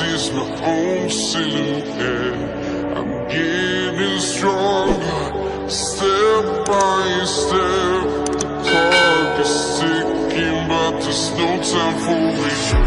is my own silhouette. I'm getting stronger, step by step. The clock is ticking, but there's no time for me.